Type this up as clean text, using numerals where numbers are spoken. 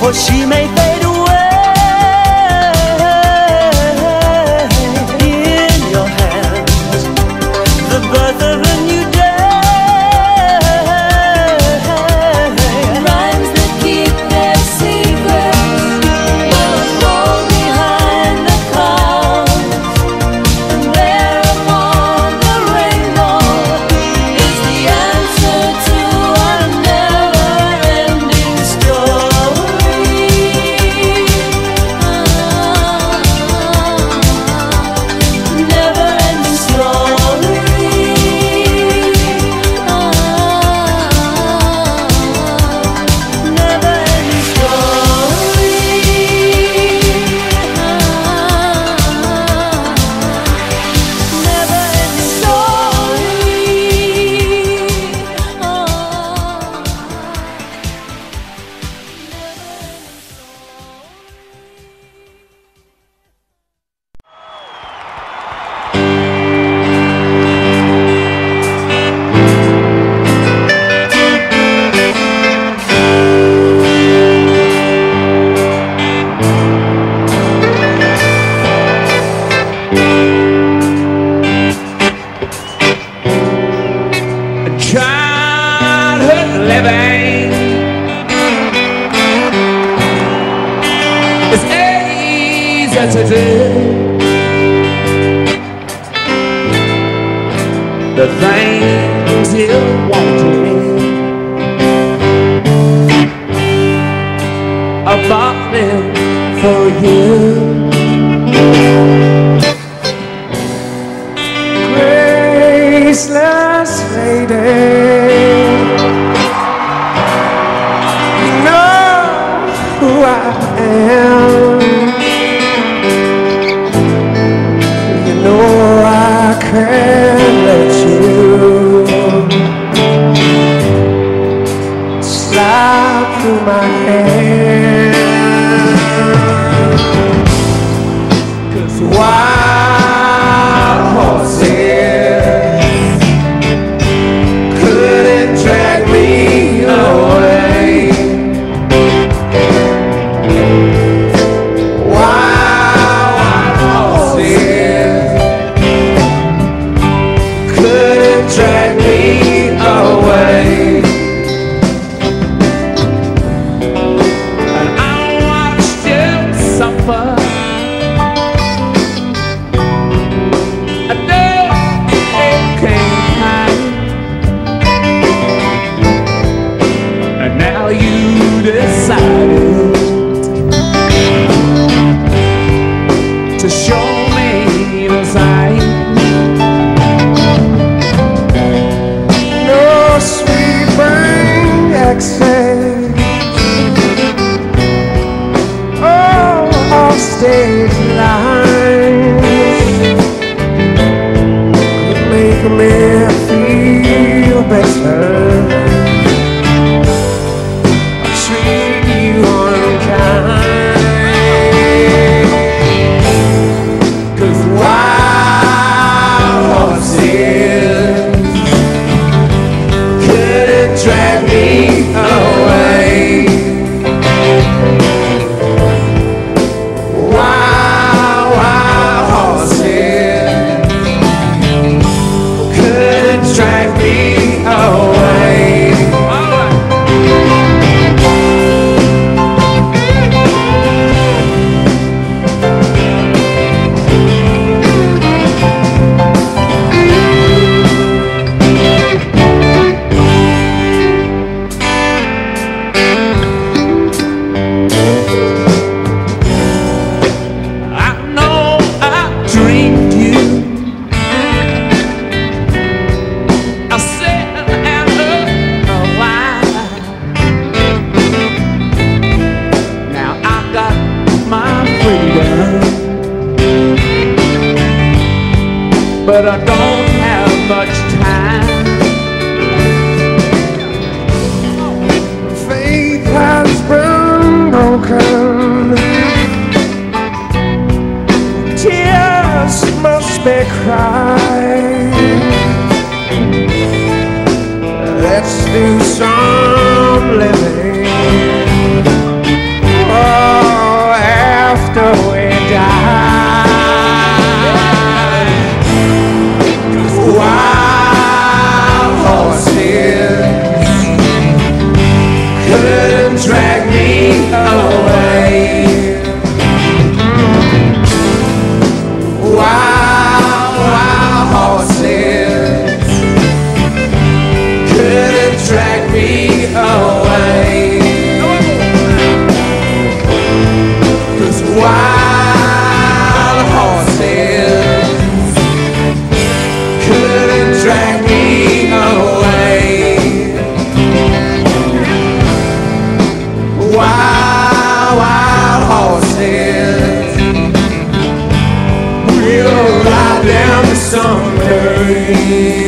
for she may fade away. In your hands, the birth of a new day. Rhymes that keep their secrets will fall behind the clouds, and there upon the rainbow is the answer to a never-ending story. Never-ending story. Never-ending story. Never-ending Childhood living is easy to do. The things you wanted, I bought them for you. Graceless lady, you know who I am. You know I can't let you slide through my hands. 'Cause wild horses couldn't drag me away. Wild horses couldn't drag me away. And I watched you suffer. I know it came time, and now you decided to show me the sign. No sweet brain access, oh, off stage lines could make me feel better. Treat you unkind. 'Cause wild horses couldn't drag me away. Wild horses couldn't drag me away. I know I dreamed you. I said and alive. Now I got my freedom, but I don't have much time. Faith has been broken. Tears must be cried. Let's do some living. me away. 'Cause wild horses couldn't drag me away. Wild horses will ride down the summer.